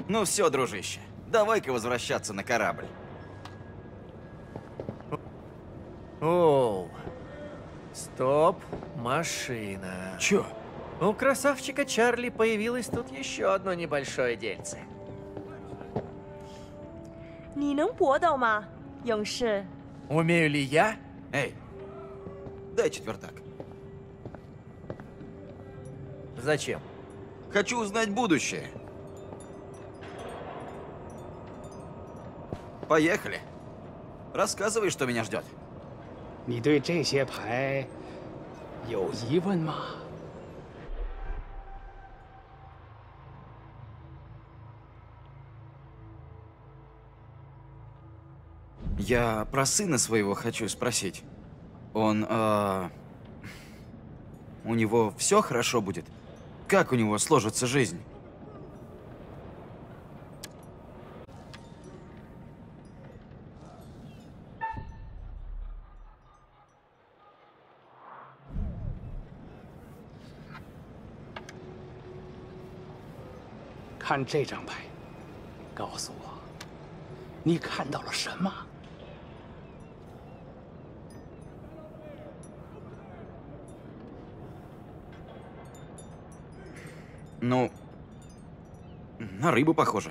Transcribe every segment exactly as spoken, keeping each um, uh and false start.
Ну все, дружище, давай-ка возвращаться на корабль. Оу. Стоп, машина. Чё? У красавчика Чарли появилось тут еще одно небольшое дельце. 你能搏斗吗，勇士？ Умею ли я? Эй, дай четвертак. Зачем? Хочу узнать будущее. Поехали. Рассказывай, что меня ждет. 你对这些牌有疑问吗？ Я про сына своего хочу спросить. Он, э, у него все хорошо будет? Как у него сложится жизнь? 看这张牌，告诉我，你看到了什么？ Ну, на рыбу похоже.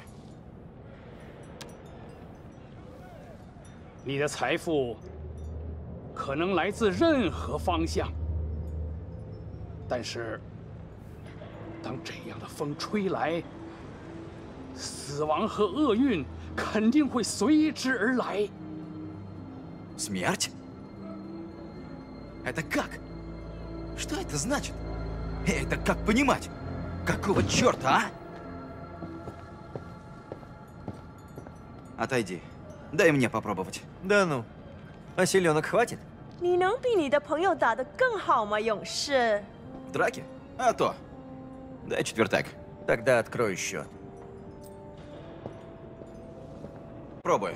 你的财富可能来自任何方向，但是当这样的风吹来，死亡和厄运肯定会随之而来。 Смерть? Это как? Что это значит? Это как понимать? Какого черта, а? Отойди. Дай мне попробовать. Да ну. А селенок хватит? 你能比你的朋友打得更好吗，勇士？ В драке? А то. Дай четвертак. Тогда открою счет. Пробую.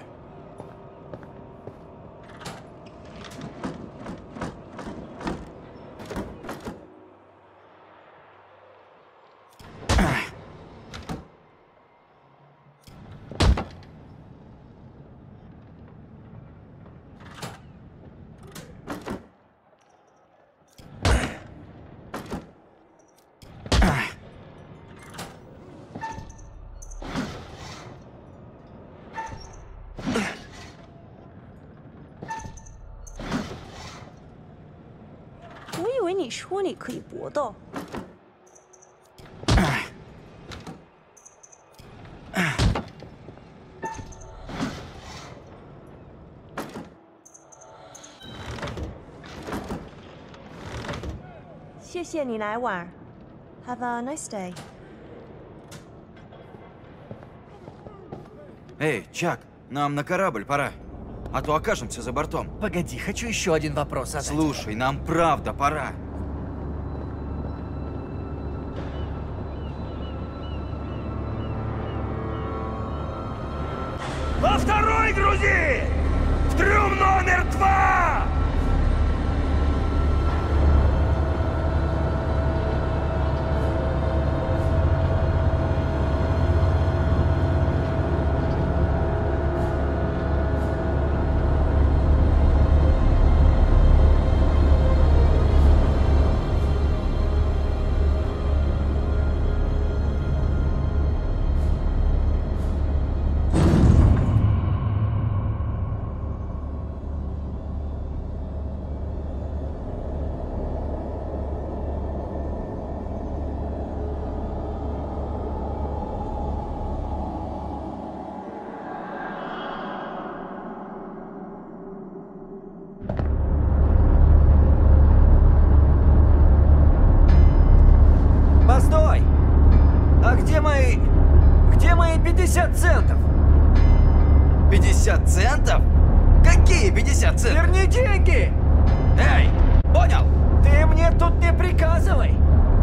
«我以为你说你可以搏斗。 谢谢你来玩 ，Have a nice day。 Эй, Чак, нам на корабль пора. А то окажемся за бортом. Погоди, хочу еще один вопрос задать. Слушай, нам правда пора. Во второй грузи! В трюм номер два! Постой! А где мои... Где мои пятьдесят центов? пятьдесят центов? Какие пятьдесят центов? Верни деньги! Эй, понял? Ты мне тут не приказывай!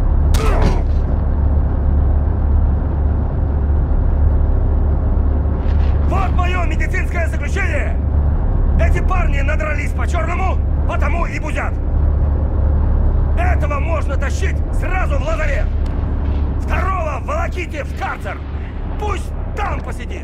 Вот мое медицинское заключение! Эти парни надрались по-черному, потому и бузят. Этого можно тащить сразу в лазарет. Второго волоките в карцер. Пусть там посидит!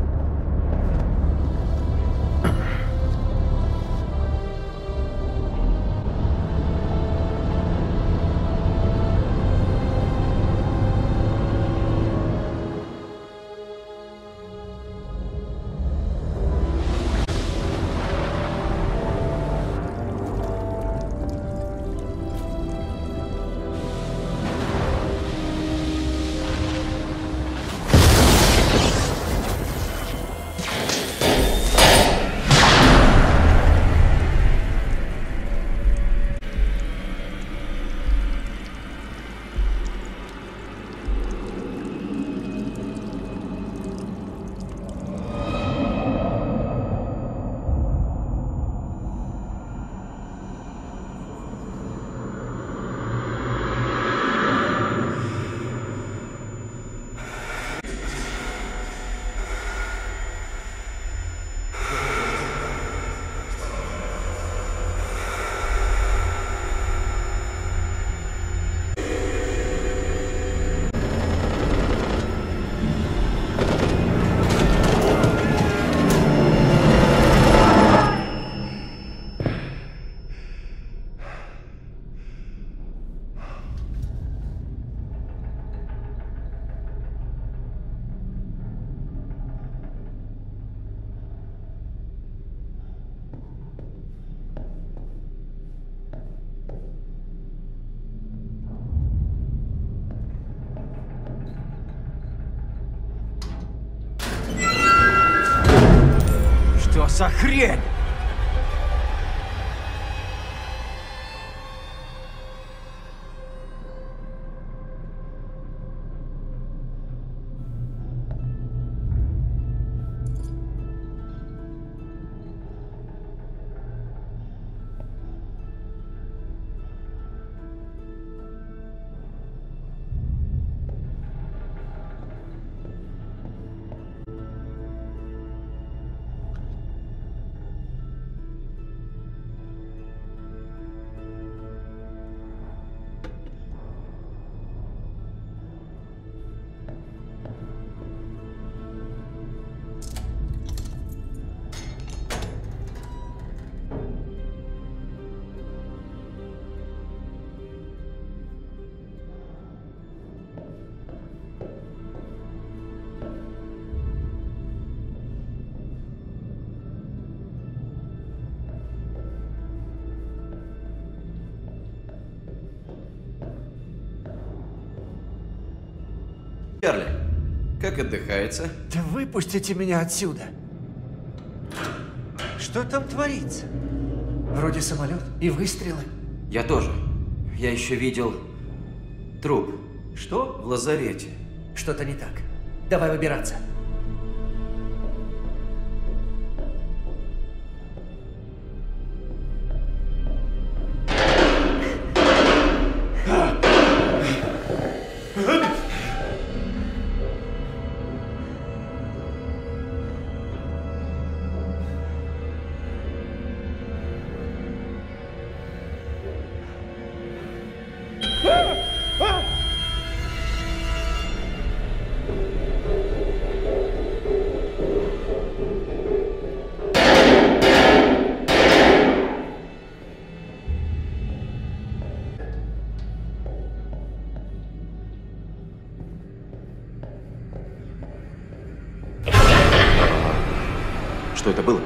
Что за хрень? Чарли, как отдыхается? Да выпустите меня отсюда. Что там творится? Вроде самолет и выстрелы. Я тоже. Я еще видел труп Что? в лазарете. Что-то не так. Давай выбираться. Что это было?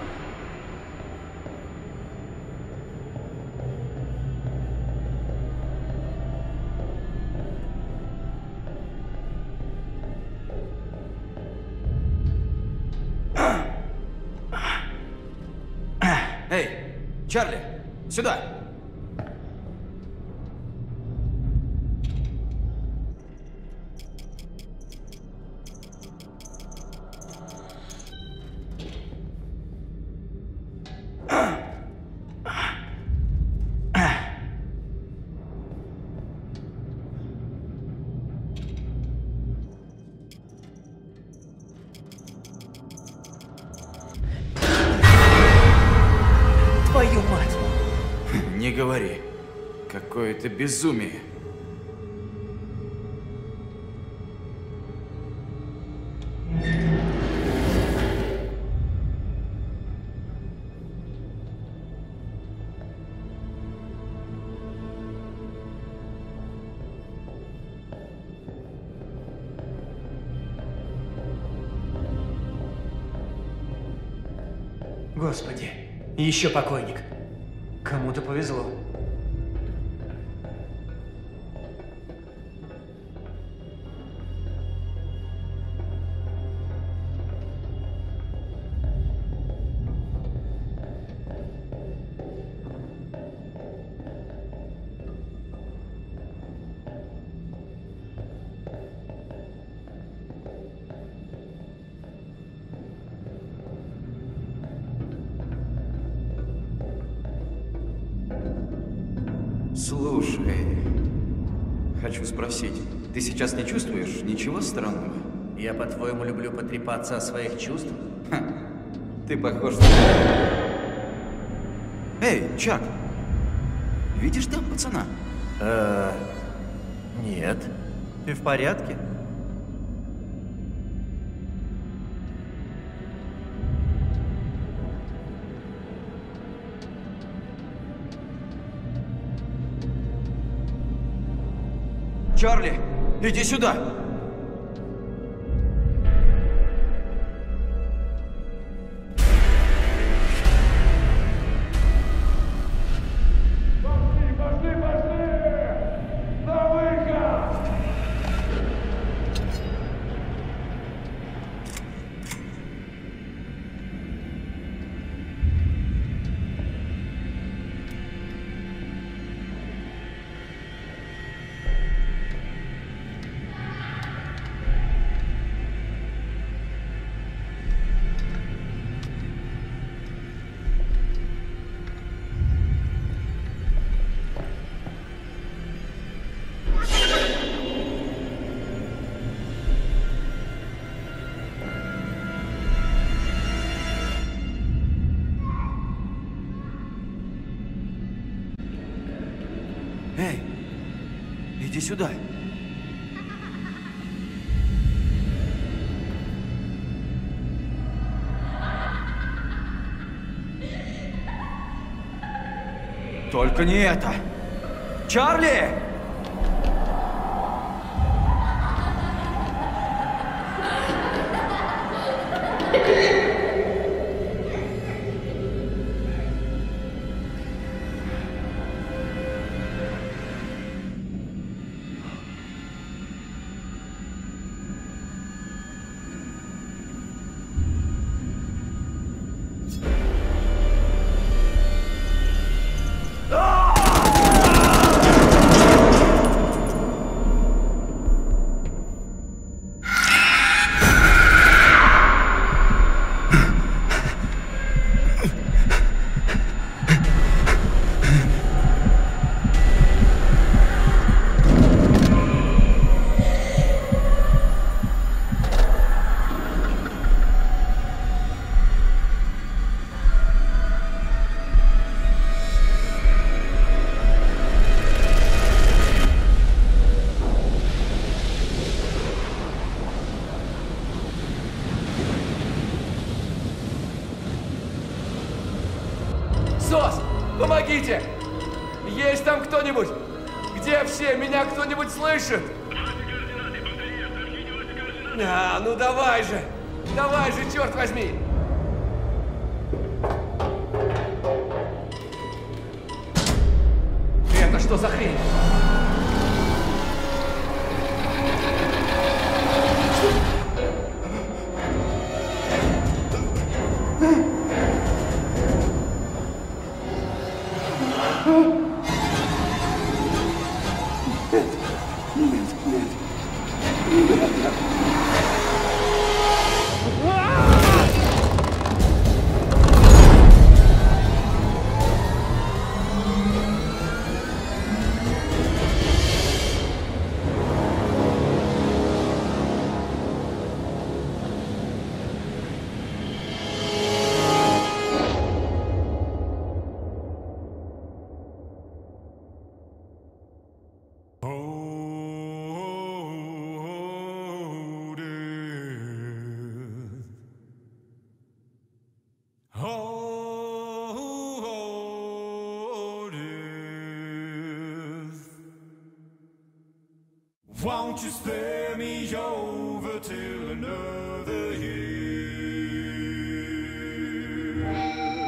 Эй, Чарли, сюда! Твою мать! Не говори. Какое-то безумие. Господи, еще покойник. Кому-то повезло. Слушай, хочу спросить, ты сейчас не чувствуешь ничего странного? Я, по-твоему, люблю потрепаться о своих чувствах? Ха, ты похож на... Эй, Чак, видишь там пацана? Э, нет. Ты в порядке? Чарли, иди сюда! Пошли, пошли, пошли! На выход! Эй, иди сюда. Только не это! Чарли! СОС! Помогите! Есть там кто-нибудь? Где все? Меня кто-нибудь слышит? А, ну давай же! Давай же, черт возьми! Это что за хрень? Won't you spare me over till another year?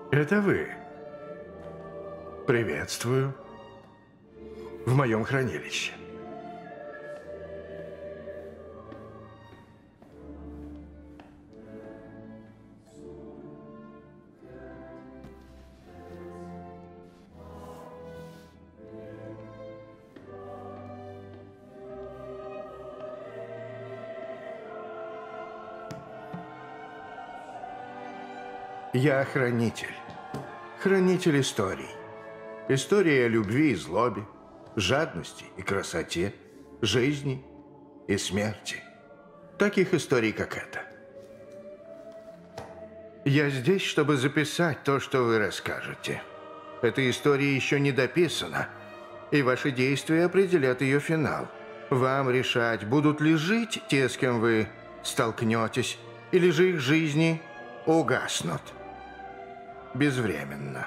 Это вы. Приветствую. В моем хранилище. Я хранитель. Хранитель историй. История о любви и злобе, жадности и красоте, жизни и смерти. Таких историй, как эта. Я здесь, чтобы записать то, что вы расскажете. Эта история еще не дописана, и ваши действия определят ее финал. Вам решать, будут ли жить те, с кем вы столкнетесь, или же их жизни угаснут. Безвременно.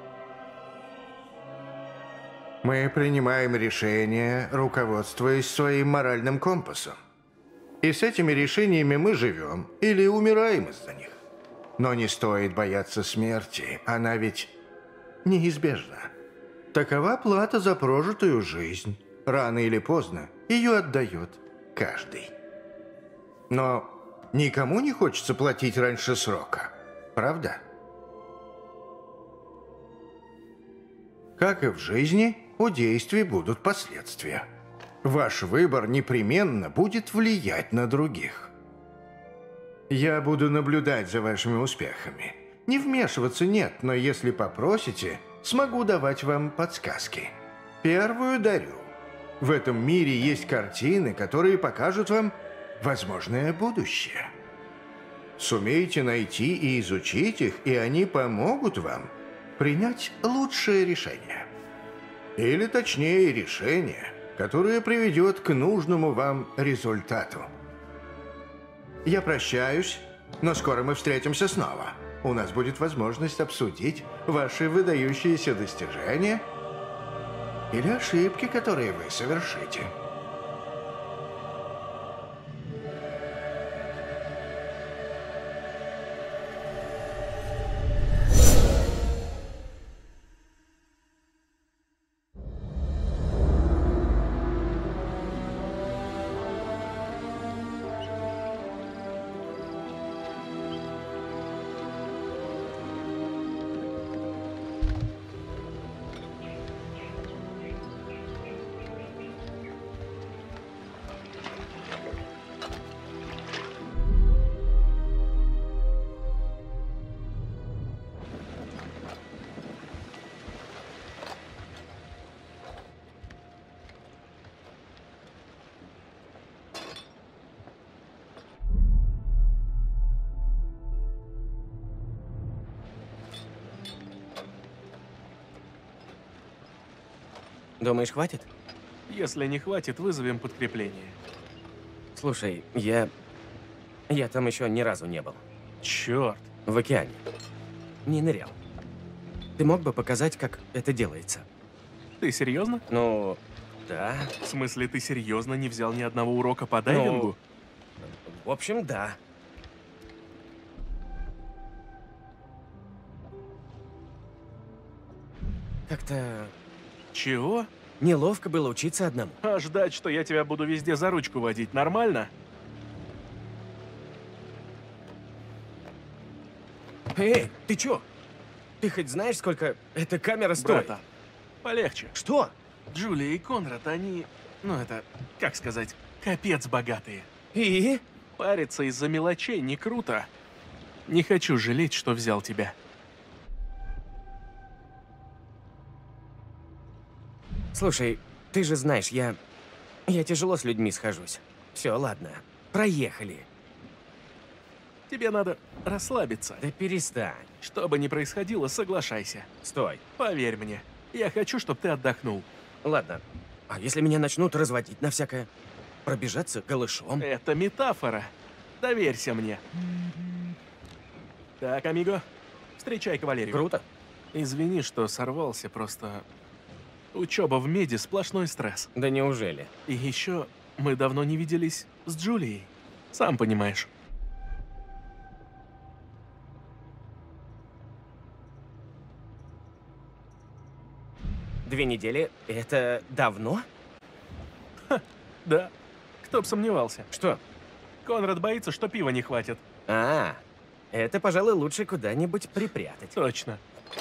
Мы принимаем решения, руководствуясь своим моральным компасом. И с этими решениями мы живем или умираем из-за них. Но не стоит бояться смерти, она ведь неизбежна. Такова плата за прожитую жизнь. Рано или поздно ее отдает каждый. Но никому не хочется платить раньше срока, правда? Как и в жизни, у действий будут последствия. Ваш выбор непременно будет влиять на других. Я буду наблюдать за вашими успехами. Не вмешиваться нет, но если попросите, смогу давать вам подсказки. Первую дарю. В этом мире есть картины, которые покажут вам возможное будущее. Сумеете найти и изучить их, и они помогут вам принять лучшее решение. Или точнее решение, которое приведет к нужному вам результату. Я прощаюсь, но скоро мы встретимся снова. У нас будет возможность обсудить ваши выдающиеся достижения или ошибки, которые вы совершите. Думаешь, хватит? Если не хватит, вызовем подкрепление. Слушай, я... Я там еще ни разу не был. Черт. В океане. Не нырял. Ты мог бы показать, как это делается? Ты серьезно? Ну, да. В смысле, ты серьезно не взял ни одного урока по дайвингу? Ну, в общем, да. Как-то... Чего? Неловко было учиться одному. А ждать, что я тебя буду везде за ручку водить, нормально? Эй, ты чё? Ты хоть знаешь, сколько эта камера стоит? Братан, полегче. Что? Джулия и Конрад, они... Ну это, как сказать, капец богатые. И? Париться из-за мелочей не круто. Не хочу жалеть, что взял тебя. Слушай, ты же знаешь, я... Я тяжело с людьми схожусь. Все, ладно. Проехали. Тебе надо расслабиться. Да перестань. Что бы ни происходило, соглашайся. Стой. Поверь мне, я хочу, чтобы ты отдохнул. Ладно. А если меня начнут разводить на всякое? Пробежаться голышом? Это метафора. Доверься мне. Так, амиго, встречай кавалерию. Круто. Извини, что сорвался, просто... Учеба в меди — сплошной стресс. Да неужели? И еще мы давно не виделись с Джулией. Сам понимаешь. Две недели — это давно? Да. Кто б сомневался. Что? Конрад боится, что пива не хватит. А, это, пожалуй, лучше куда-нибудь припрятать. Точно.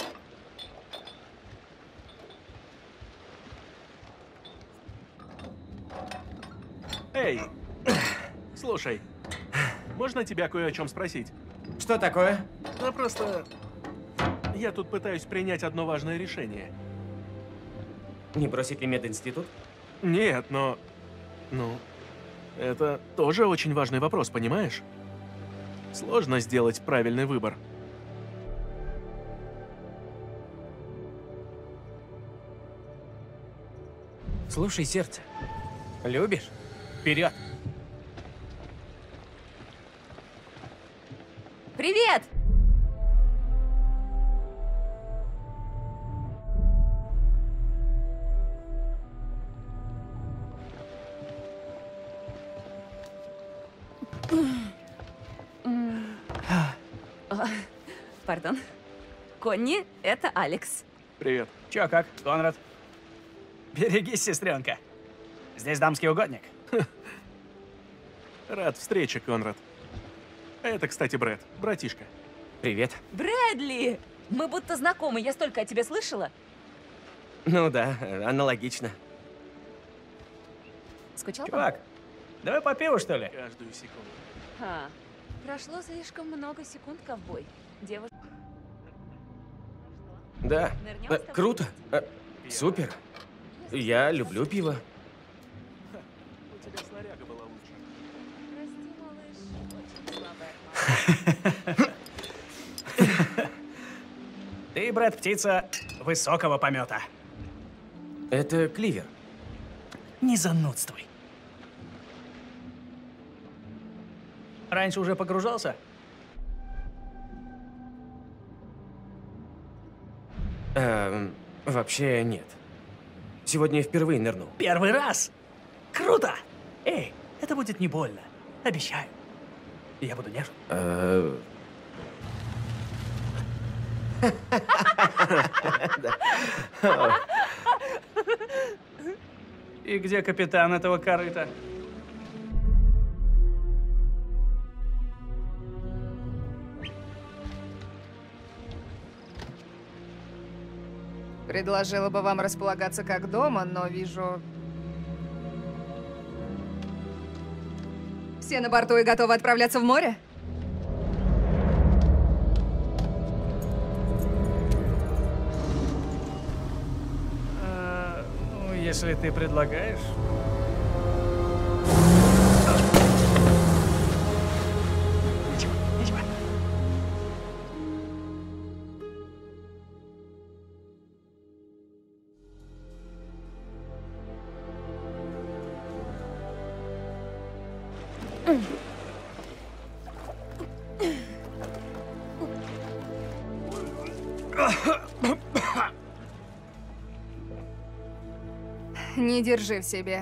Эй, слушай, можно тебя кое о чем спросить? Что такое? Ну, просто я тут пытаюсь принять одно важное решение. Не бросить ли мединститут? Нет, но... Ну, это тоже очень важный вопрос, понимаешь? Сложно сделать правильный выбор. Слушай, сердце. Любишь? Вперед! Привет! Пардон. Конни, это Алекс. Привет. Чё, как, Конрад? Берегись, сестренка. Здесь дамский угодник. Рад встрече, Конрад. Это, кстати, Брэд, братишка. Привет. Брэдли! Мы будто знакомы, я столько о тебе слышала. Ну да, аналогично. Скучал по Чувак, давай по пиву, что ли? Каждую секунду. А, прошло слишком много секунд, ковбой. Девушка... Да. Нырнём Э, с тобой круто. вместе? Э, супер. Я люблю пиво. У тебя снаряга была лучше. Прости, малыш, очень слабая отмазка. Ты, Брэд, птица высокого помета. Это Кливер. Не занудствуй. Раньше уже погружался? Эм, вообще нет. Сегодня я впервые нырнул. Первый раз? Круто! Эй, это будет не больно. Обещаю. Я буду нежен. Э, И где капитан этого корыта? Предложила бы вам располагаться как дома, но вижу... Все на борту и готовы отправляться в море? А, ну, если ты предлагаешь. Ничего, ничего. Не держи в себе.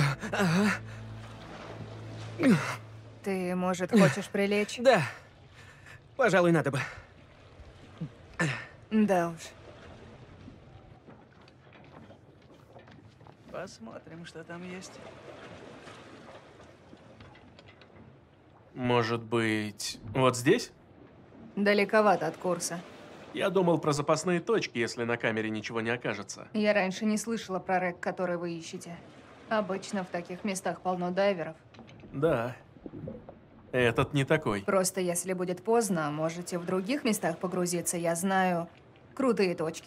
Ты, может, хочешь прилечь? Да. Пожалуй, надо бы. Да уж. Посмотрим, что там есть. Может быть, вот здесь? Далековато от курса. Я думал про запасные точки, если на камере ничего не окажется. Я раньше не слышала про рэк, который вы ищете. Обычно в таких местах полно дайверов. Да. Этот не такой. Просто если будет поздно, можете в других местах погрузиться. Я знаю крутые точки.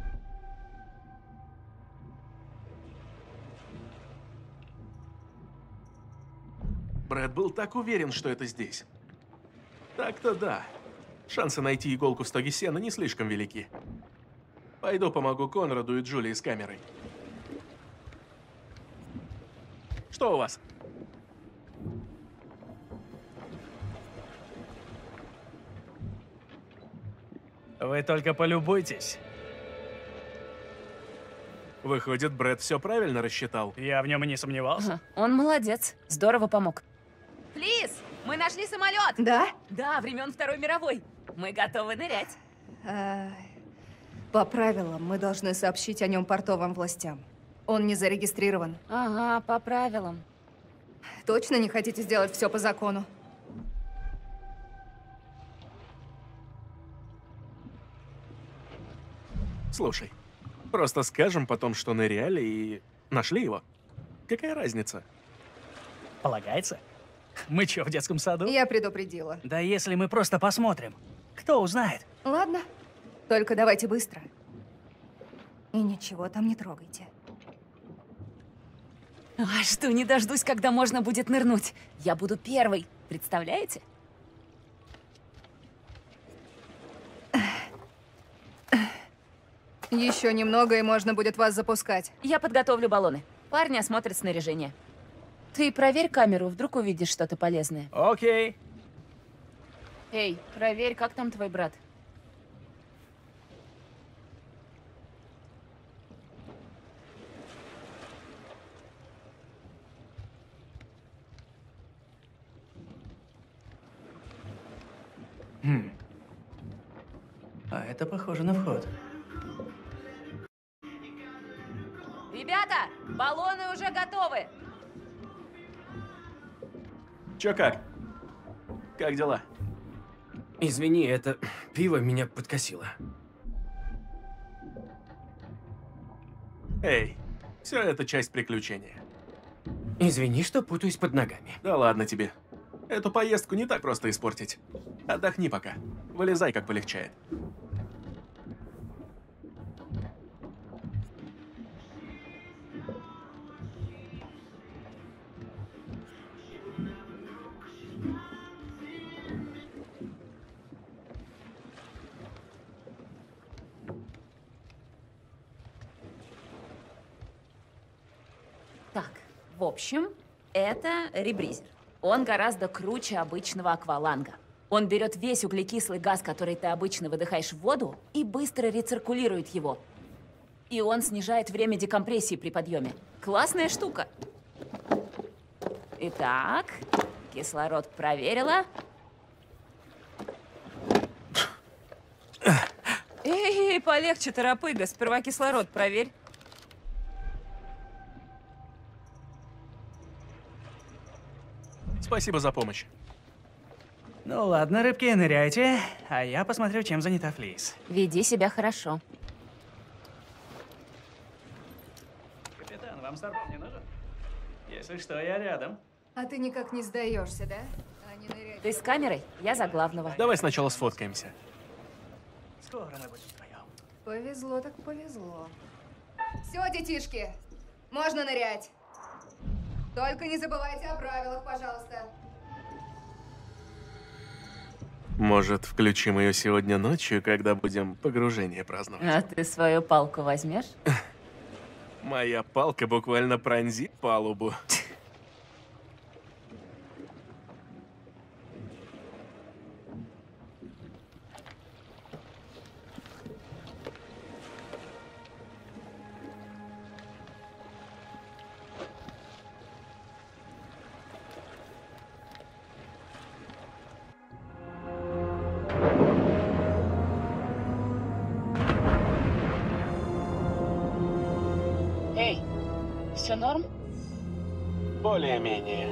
Брэд был так уверен, что это здесь. Так-то да. Шансы найти иголку в стоге сена не слишком велики. Пойду помогу Конраду и Джулии с камерой. Что у вас? Вы только полюбуйтесь. Выходит, Брэд все правильно рассчитал. Я в нем и не сомневался. Ага, он молодец. Здорово помог. Плиз, мы нашли самолет. Да? Да, времен Второй мировой. Мы готовы нырять. А, По правилам, мы должны сообщить о нем портовым властям. Он не зарегистрирован. Ага, по правилам. Точно не хотите сделать все по закону? Слушай, просто скажем потом, что ныряли и нашли его. Какая разница? Полагается? Мы чё, в детском саду? Я предупредила. Да если мы просто посмотрим, кто узнает? Ладно, только давайте быстро. И ничего там не трогайте. А что, не дождусь, когда можно будет нырнуть. Я буду первой, представляете? Еще немного, и можно будет вас запускать. Я подготовлю баллоны. Парни осмотрят снаряжение. Ты проверь камеру, вдруг увидишь что-то полезное. Окей. Эй, проверь, как там твой брат. Хм. А это похоже на вход. Ребята, баллоны уже готовы. Чё как? Как дела? Извини, это пиво меня подкосило. Эй, все это часть приключения. Извини, что путаюсь под ногами. Да ладно тебе. Эту поездку не так просто испортить. Отдохни пока. Вылезай, как полегчает. Так, в общем, это ребризер. Он гораздо круче обычного акваланга. Он берет весь углекислый газ, который ты обычно выдыхаешь в воду, и быстро рециркулирует его. И он снижает время декомпрессии при подъеме. Классная штука. Итак, кислород проверила. Эй, полегче, торопыга. Сперва кислород проверь. Спасибо за помощь. Ну ладно, рыбки, ныряйте, а я посмотрю, чем занята Флис. Веди себя хорошо. Капитан, вам старпом не нужен? Если что, я рядом. А ты никак не сдаешься, да? А не ныряй. Ты с камерой? Я за главного. Давай сначала сфоткаемся. Скоро мы будем вдвоем. Повезло так повезло. Все, детишки, можно нырять. Только не забывайте о правилах, пожалуйста. Может, включим ее сегодня ночью, когда будем погружение праздновать? А ты свою палку возьмешь? Моя палка буквально пронзит палубу. Эй, все норм? Более-менее.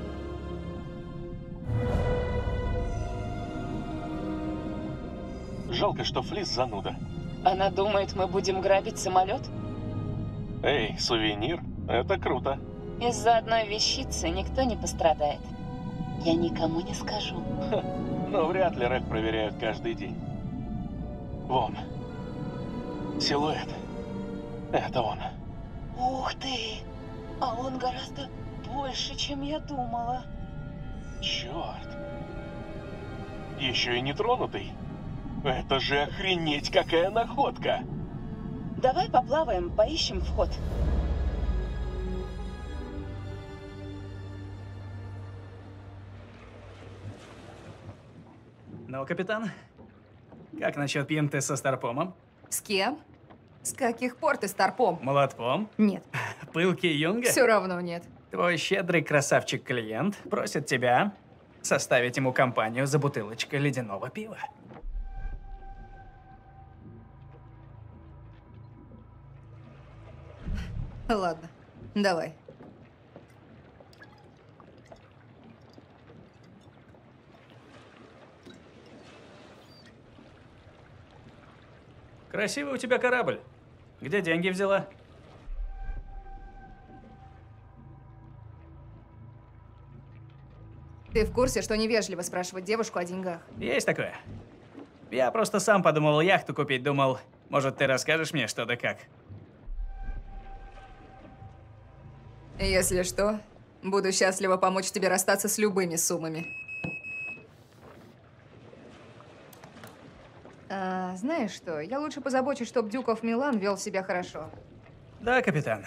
Жалко, что Флис зануда. Она думает, мы будем грабить самолет? Эй, сувенир, это круто. Из-за одной вещицы никто не пострадает. Я никому не скажу. Но вряд ли рэк проверяют каждый день. Вон. Силуэт. Это он. Ух ты! А он гораздо больше, чем я думала. Черт. Еще и не тронутый. Это же охренеть какая находка. Давай поплаваем, поищем вход. Ну, капитан, как насчет пьянты со старпомом? С кем? С каких пор ты старпом? Молотпом? Нет. Пылкий юнга? Все равно нет. Твой щедрый красавчик-клиент просит тебя составить ему компанию за бутылочкой ледяного пива. Ладно, давай. Красивый у тебя корабль. Где деньги взяла? Ты в курсе, что невежливо спрашивать девушку о деньгах? Есть такое. Я просто сам подумал яхту купить, думал, может, ты расскажешь мне что да как. Если что, буду счастлива помочь тебе расстаться с любыми суммами. А, знаешь что, я лучше позабочусь, чтобы Дюков Милан вел себя хорошо. Да, капитан.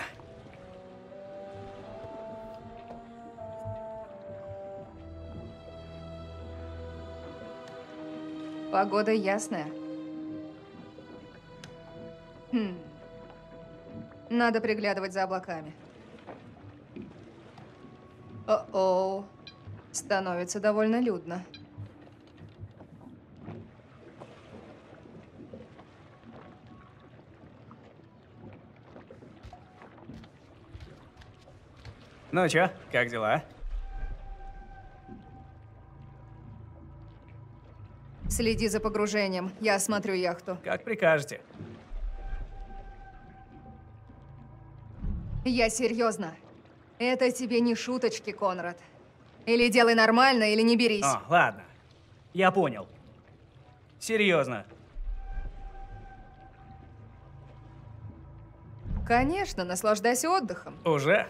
Погода ясная. Хм. Надо приглядывать за облаками. О-о. Становится довольно людно. Ну чё, как дела? Следи за погружением. Я осмотрю яхту. Как прикажете. Я серьезно. Это тебе не шуточки, Конрад. Или делай нормально, или не берись. О, ладно. Я понял. Серьезно. Конечно, наслаждайся отдыхом. Уже?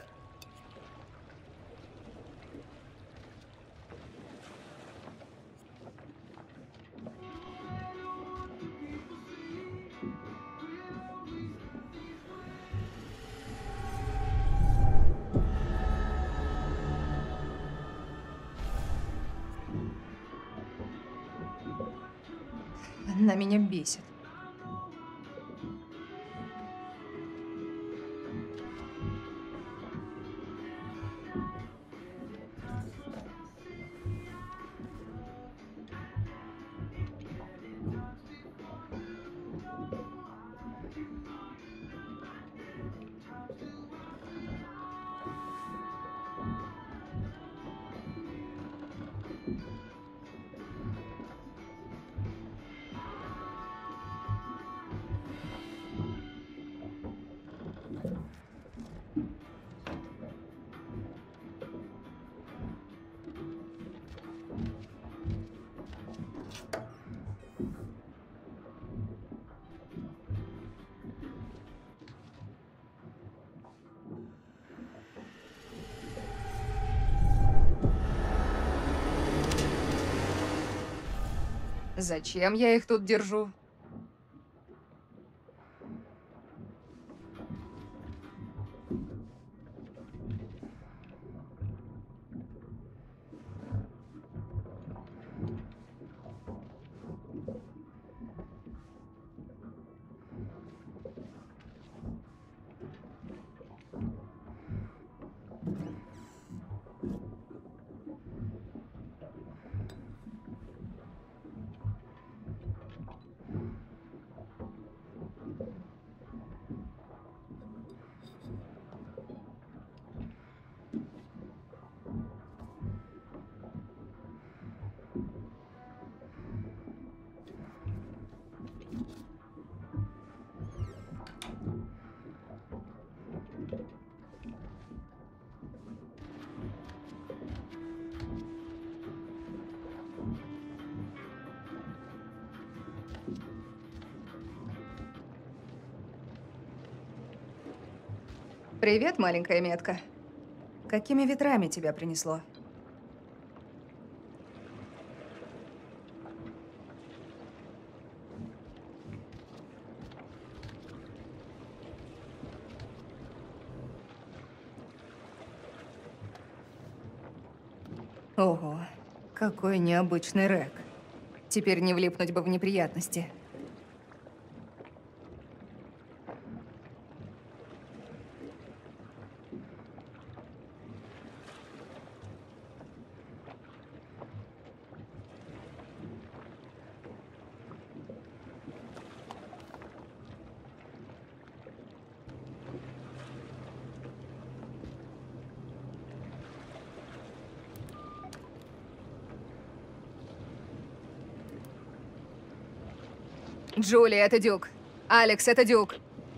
Она меня бесит. Зачем я их тут держу? Привет, маленькая метка. Какими ветрами тебя принесло? Ого, какой необычный рэк. Теперь не влипнуть бы в неприятности. Джули, это Дюк. Алекс, это Дюк.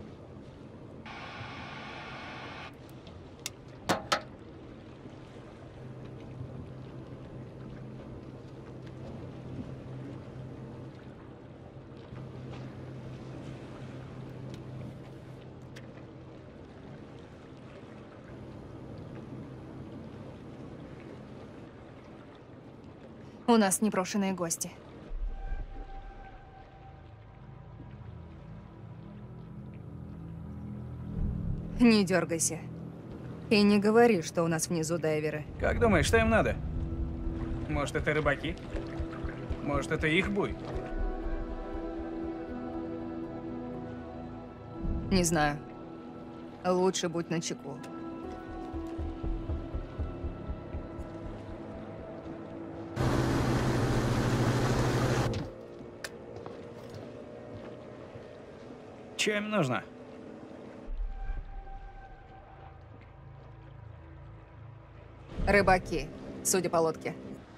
У нас непрошенные гости. Не дергайся. И не говори, что у нас внизу дайверы. Как думаешь, что им надо? Может, это рыбаки? Может, это их буй? Не знаю. Лучше будь начеку. Что им нужно? Рыбаки, судя по лодке.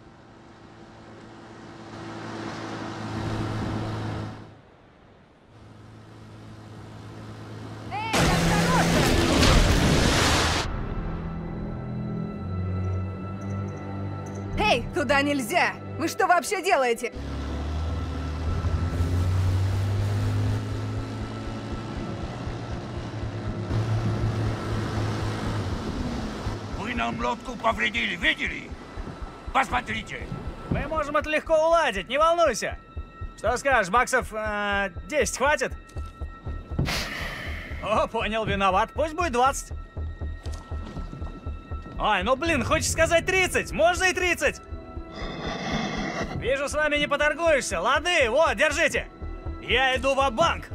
Эй, туда нельзя! Вы что вообще делаете? Вы нам лодку повредили, видели? Посмотрите. Мы можем это легко уладить, не волнуйся. Что скажешь, баксов э, десять хватит? О, понял, виноват. Пусть будет двадцать. Ай, ну блин, хочешь сказать тридцать? Можно и тридцать. Вижу, с вами не поторгуешься. Лады, вот, держите. Я иду ва-банк.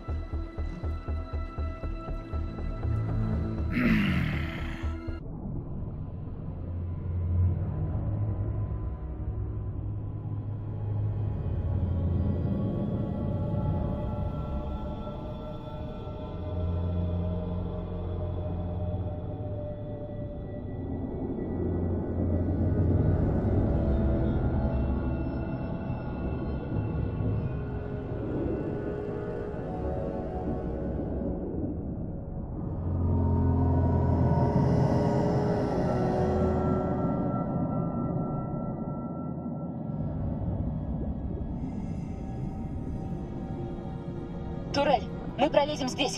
Турель, мы пролезем здесь.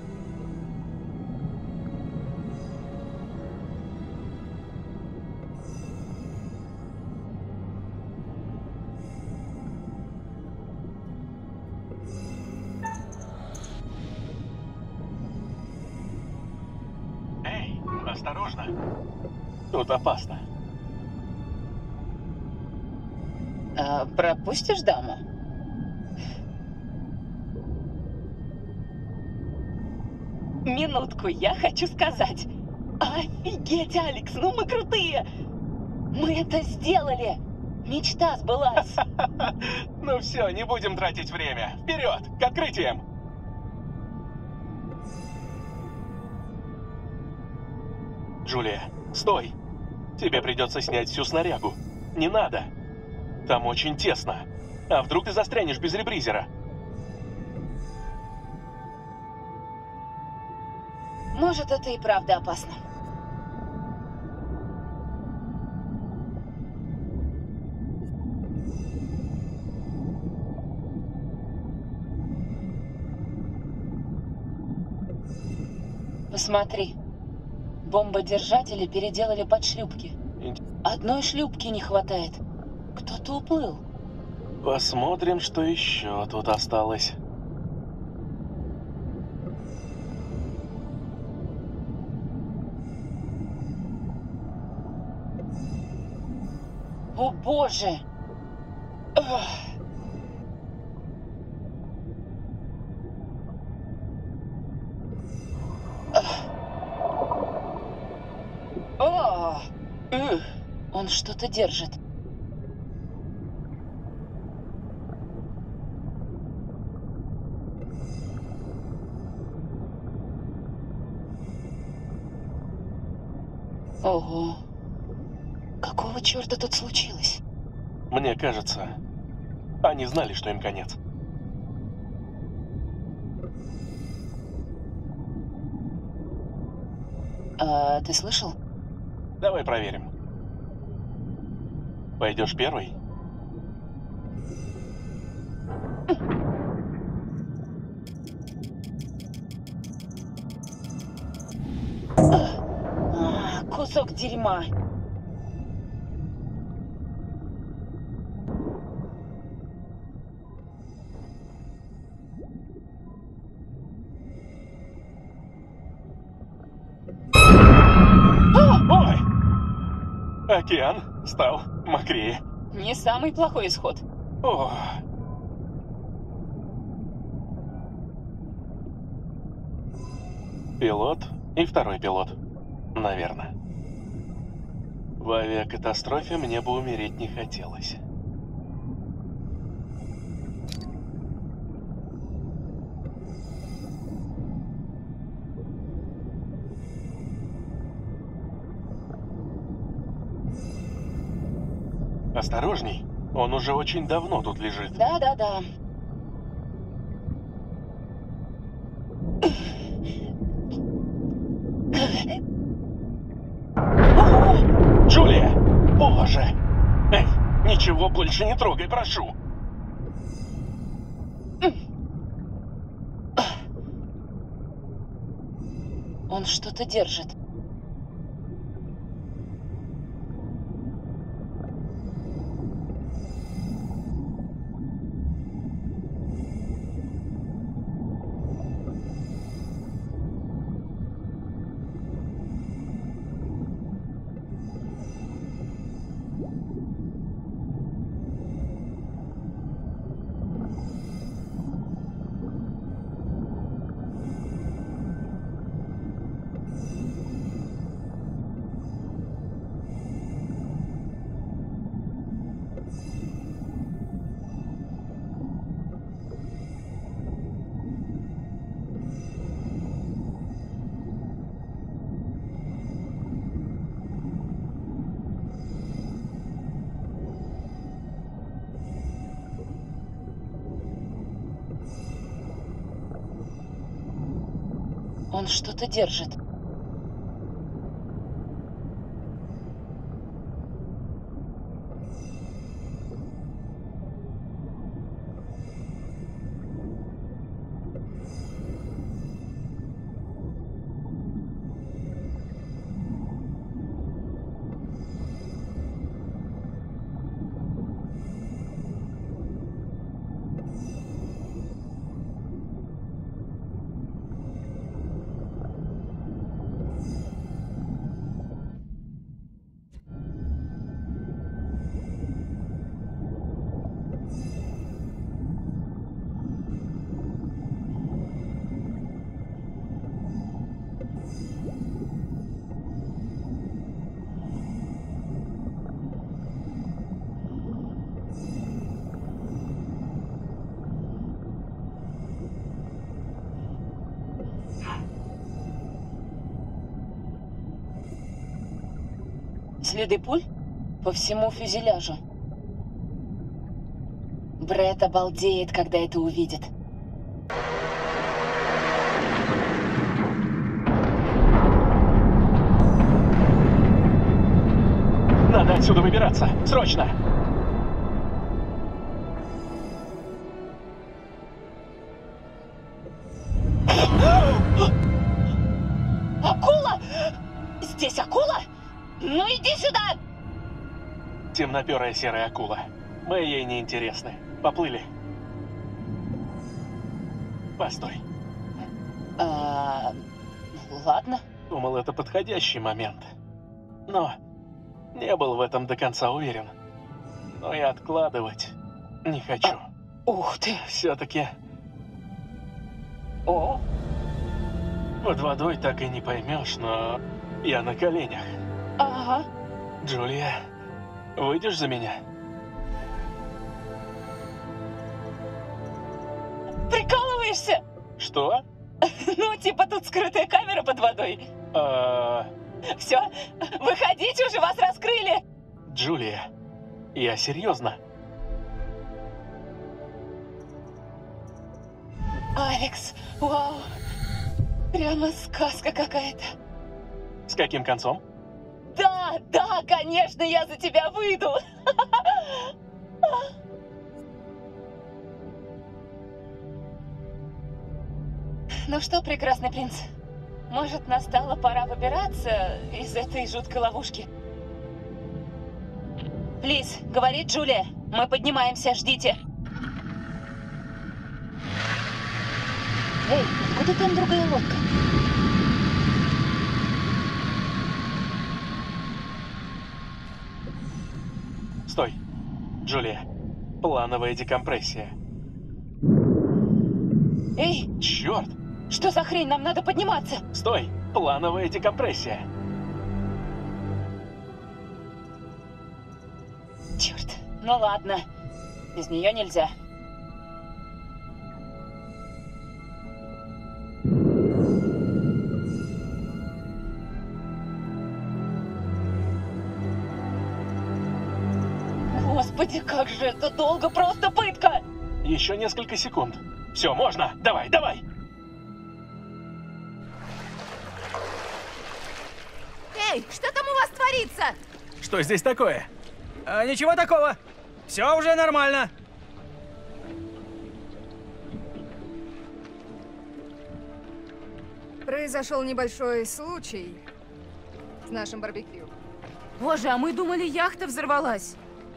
Эй, осторожно. Тут опасно. А, пропустишь даму? Минутку, я хочу сказать. Офигеть, Алекс, ну мы крутые! Мы это сделали! Мечта сбылась! Ну все, не будем тратить время. Вперед, к открытиям! Джулия, стой! Тебе придется снять всю снарягу. Не надо. Там очень тесно. А вдруг ты застрянешь без ребризера? Может, это и правда опасно. Посмотри. Бомбодержатели переделали под шлюпки. Одной шлюпки не хватает. Кто-то уплыл. Посмотрим, что еще тут осталось. О боже! Ugh. О! Ugh. Он что-то держит. Ого. Какого черта тут случилось? Мне кажется, они знали, что им конец. А, ты слышал? Давай проверим. Пойдешь первый? А, кусок дерьма. Ой! Океан стал мокрее. Не самый плохой исход. О. Пилот и второй пилот. Наверное. В авиакатастрофе мне бы умереть не хотелось. Осторожней, он уже очень давно тут лежит. Да-да-да. Джулия! Боже! Эй, ничего больше не трогай, прошу! Он что-то держит. Он что-то держит. Следы пуль по всему фюзеляжу. Брэд обалдеет, когда это увидит. Надо отсюда выбираться. Срочно! Акула! Здесь акула? Ну иди сюда! Темноперая серая акула. Мы ей не интересны. Поплыли. Постой. А, ладно. Думал, это подходящий момент. Но не был в этом до конца уверен. Но и откладывать не хочу. А, ух ты! Все-таки О! под водой так и не поймешь, но я на коленях. Ага. Джулия, выйдешь за меня? Прикалываешься? Что? Ну, типа тут скрытая камера под водой. А... Все, выходите уже, вас раскрыли. Джулия, я серьезно. Алекс, вау. Прямо сказка какая-то. С каким концом? Да, да, конечно, я за тебя выйду. Ну что, прекрасный принц, может, настала пора выбираться из этой жуткой ловушки? Лиз, говорит Джулия, мы поднимаемся, ждите. Эй, откуда там другая лодка? Стой. Джулия, плановая декомпрессия. Эй! Черт! Что за хрень? Нам надо подниматься! Стой! Плановая декомпрессия. Черт, ну ладно. Без нее нельзя. Господи, как же это долго, просто пытка! Еще несколько секунд. Все, можно. Давай, давай. Эй, что там у вас творится? Что здесь такое? А, ничего такого. Все уже нормально. Произошел небольшой случай с нашим барбекю. Боже, а мы думали, яхта взорвалась.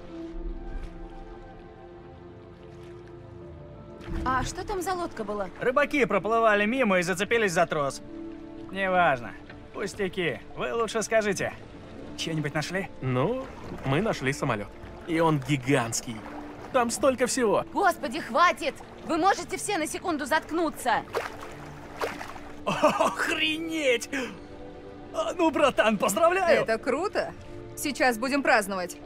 А что там за лодка была? Рыбаки проплывали мимо и зацепились за трос. Неважно. Пустяки. Вы лучше скажите. Что-нибудь нашли? Ну, мы нашли самолет. И он гигантский. Там столько всего. Господи, хватит! Вы можете все на секунду заткнуться. Охренеть! А, ну, братан, поздравляю! Это круто. Сейчас будем праздновать.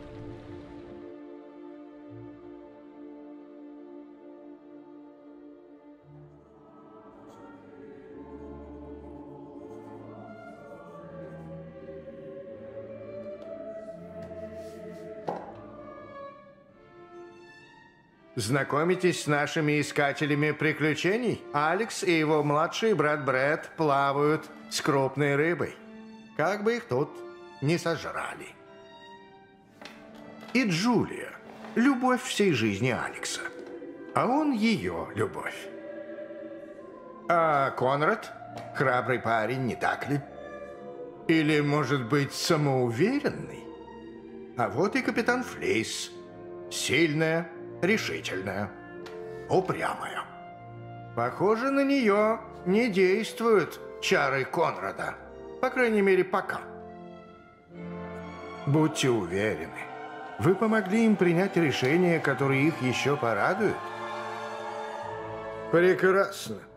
Знакомитесь с нашими искателями приключений? Алекс и его младший брат Брэд плавают с крупной рыбой. Как бы их тут не сожрали. И Джулия – любовь всей жизни Алекса. А он ее любовь. А Конрад – храбрый парень, не так ли? Или, может быть, самоуверенный? А вот и капитан Флейс. Сильная, решительная, упрямая. Похоже, на нее не действуют чары Конрада. По крайней мере, пока. Будьте уверены, вы помогли им принять решение, которое их еще порадует. Прекрасно.